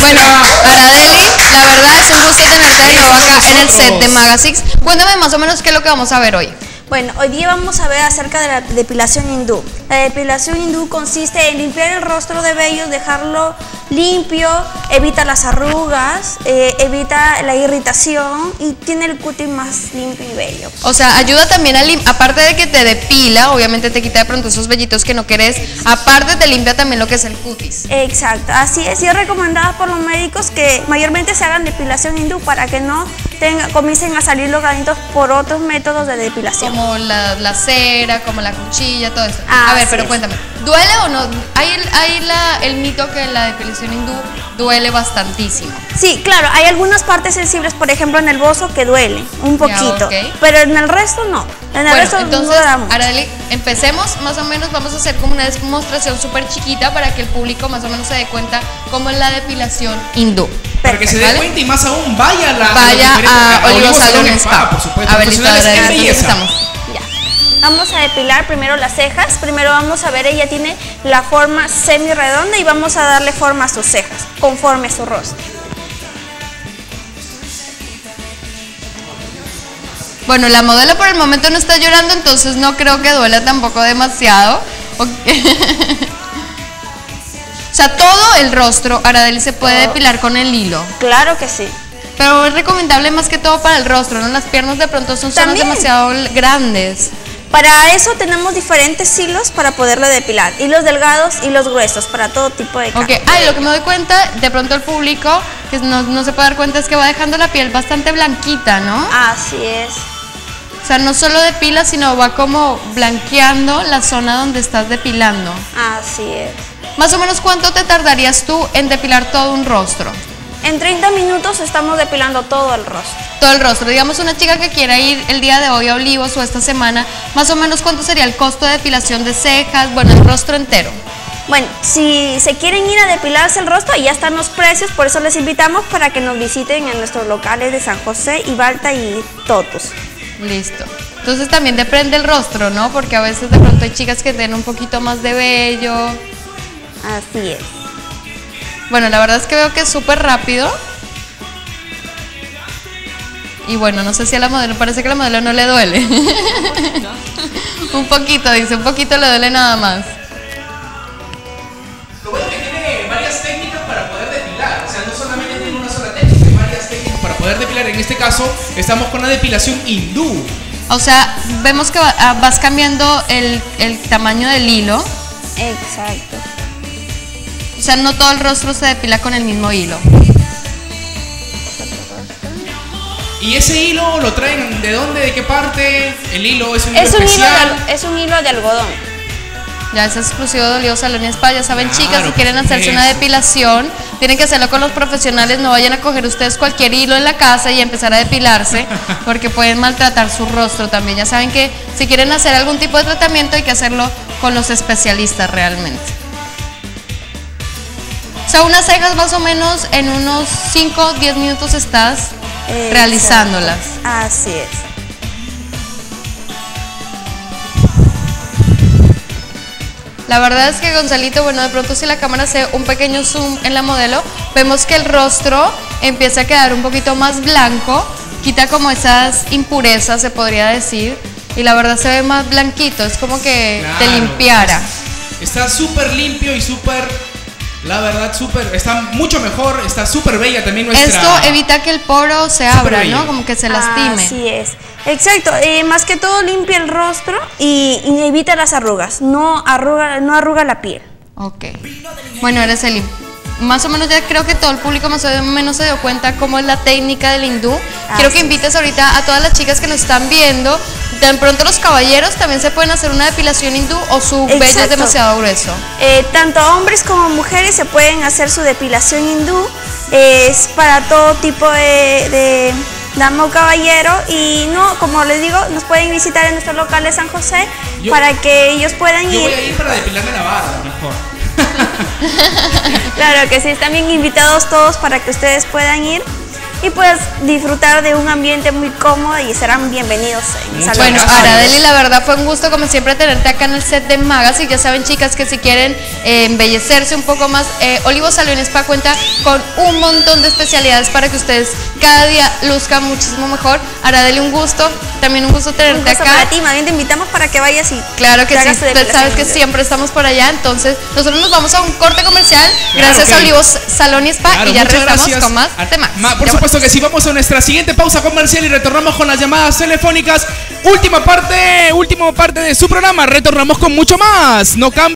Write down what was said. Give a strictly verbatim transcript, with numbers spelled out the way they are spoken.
Bueno, Aradeli, la verdad es un gusto tenerte de nuevo acá en el set de Magasix. Cuéntame más o menos qué es lo que vamos a ver hoy. Bueno, hoy día vamos a ver acerca de la depilación hindú. La depilación hindú consiste en limpiar el rostro de vellos, dejarlo limpio, evita las arrugas, eh, evita la irritación y tiene el cutis más limpio y bello. O sea, ayuda también a limpiar, aparte de que te depila, obviamente te quita de pronto esos vellitos que no querés, aparte te limpia también lo que es el cutis. Exacto, así es, y es recomendada por los médicos que mayormente se hagan depilación hindú para que no tenga, comiencen a salir los granitos por otros métodos de depilación. Como la, la cera, como la cuchilla, todo eso. Ah, a ver, pero es. cuéntame, ¿duele o no? Hay, el, hay la, el mito que la depilación hindú duele bastantísimo. Sí, claro, hay algunas partes sensibles, por ejemplo en el bozo que duele un poquito, Ya, okay. Pero en el resto no. En el Bueno, resto entonces, no da mucho. Arely, empecemos, más o menos vamos a hacer como una demostración súper chiquita para que el público más o menos se dé cuenta cómo es la depilación hindú. Para que se dé ¿vale? cuenta y más aún, vaya a la Vaya a, a Olivos Salón Spa. Por supuesto, a ver, listo, profesionales en adelante, belleza. empezamos. Ya. Vamos a depilar primero las cejas. Primero vamos a ver, ella tiene la forma semi redonda y vamos a darle forma a sus cejas, conforme a su rostro. Bueno, la modelo por el momento no está llorando, entonces no creo que duela tampoco demasiado. Okay. O sea, todo el rostro, Aradeli, se puede depilar con el hilo. Claro que sí. Pero es recomendable más que todo para el rostro, ¿no? Las piernas de pronto son zonas También. demasiado grandes. Para eso tenemos diferentes hilos para poderle depilar. Hilos delgados, hilos gruesos, para todo tipo de Ok, cara. ay, lo que me doy cuenta, de pronto el público, que no, no se puede dar cuenta, es que va dejando la piel bastante blanquita, ¿no? Así es. O sea, no solo depila, sino va como blanqueando la zona donde estás depilando. Así es. Más o menos, ¿cuánto te tardarías tú en depilar todo un rostro? En treinta minutos estamos depilando todo el rostro. Todo el rostro. Digamos, una chica que quiera ir el día de hoy a Olivos o esta semana, más o menos, ¿cuánto sería el costo de depilación de cejas? Bueno, el rostro entero. Bueno, si se quieren ir a depilarse el rostro, ya están los precios, por eso les invitamos para que nos visiten en nuestros locales de San José, Ibalta y Totus. Listo. Entonces también depende el rostro, ¿no? Porque a veces de pronto hay chicas que tienen un poquito más de vello. Así es. Bueno, la verdad es que veo que es súper rápido. Y bueno, no sé si a la modelo, parece que a la modelo no le duele. Un poquito, dice, un poquito le duele nada más. Lo bueno es que tiene varias técnicas para poder depilar. O sea, no solamente tiene una sola técnica, hay varias técnicas para poder depilar. En este caso, estamos con la depilación hindú. O sea, vemos que va- vas cambiando el, el tamaño del hilo. Exacto. O sea, no todo el rostro se depila con el mismo hilo. ¿Y ese hilo lo traen de dónde, de qué parte? ¿El hilo es un hilo Es un hilo, especial? de, es un hilo de algodón. Ya es exclusivo de Olivos Salón Spa. Ya saben, Claro, chicas, si quieren por hacerse una supuesto. depilación, tienen que hacerlo con los profesionales. No vayan a coger ustedes cualquier hilo en la casa y empezar a depilarse, porque pueden maltratar su rostro también. Ya saben que si quieren hacer algún tipo de tratamiento, hay que hacerlo con los especialistas realmente. O sea, unas cejas más o menos en unos cinco o diez minutos estás Exacto. realizándolas. Así es. La verdad es que, Gonzalito, bueno, de pronto si la cámara hace un pequeño zoom en la modelo, vemos que el rostro empieza a quedar un poquito más blanco, quita como esas impurezas, se podría decir, y la verdad se ve más blanquito, es como que te Claro. limpiara. Está súper limpio y súper, la verdad, súper, está mucho mejor, está súper bella también nuestra... Esto evita que el poro se Súper abra, bello. ¿no? Como que se lastime. Así es. Exacto. Eh, más que todo limpia el rostro y, y evita las arrugas. No arruga, no arruga la piel. Ok. Bueno, Araceli, más o menos ya creo que todo el público más o menos se dio cuenta cómo es la técnica del hindú. Quiero que Así invites ahorita a todas las chicas que nos están viendo. De pronto los caballeros también se pueden hacer una depilación hindú o su vello es Exacto. demasiado grueso. Eh, tanto hombres como mujeres se pueden hacer su depilación hindú. Eh, es para todo tipo de, de dama o caballero. Y no, como les digo, nos pueden visitar en nuestro local de San José Yo- para que ellos puedan Yo voy ir. a ir para depilarme la barba, mejor. Claro que sí, están bien invitados todos para que ustedes puedan ir. y puedes disfrutar de un ambiente muy cómodo y serán bienvenidos en Muchas Salón. Bueno, gracias. Araceli, la verdad fue un gusto como siempre tenerte acá en el set de Magas, y ya saben, chicas, que si quieren eh, embellecerse un poco más, eh, Olivos Salón Spa cuenta con un montón de especialidades para que ustedes cada día luzcan muchísimo mejor. Araceli, un gusto, también un gusto tenerte Un gusto acá. para ti, más bien te invitamos para que vayas y Claro que te sí, hagas tu tú depilación sabes que hindú. siempre estamos por allá, entonces nosotros nos vamos a un corte comercial, Claro gracias que- a Olivos Salón y Spa, Claro, y ya muchas regresamos gracias. con más Ah, temas. ma- Por Ya supuesto que sí, vamos a nuestra siguiente pausa comercial y retornamos con las llamadas telefónicas. Última parte, última parte de su programa. Retornamos con mucho más. No cambie.